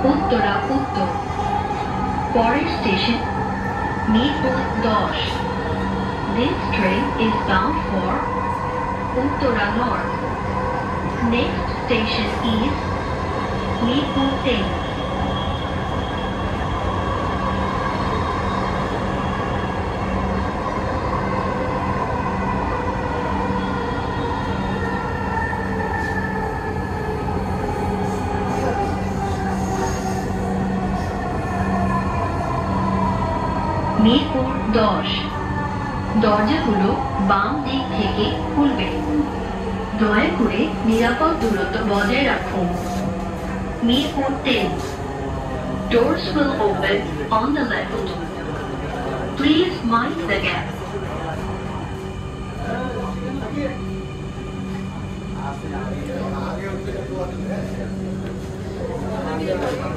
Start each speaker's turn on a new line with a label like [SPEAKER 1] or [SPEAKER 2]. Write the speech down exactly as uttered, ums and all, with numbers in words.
[SPEAKER 1] উত্তরা উত্তর। পরের স্টেশন মিরপুর দশ। This train is bound for Uttara North. Next station is Mirpur ten. Mirpur দশ। দরজাগুলো বাম দিক থেকে খুলবে। দয়া করে নিরাপদ দূরত্ব বজায় রাখুন। Mirpur ten. Doors will open on the left. Please mind the gap.
[SPEAKER 2] Thank you.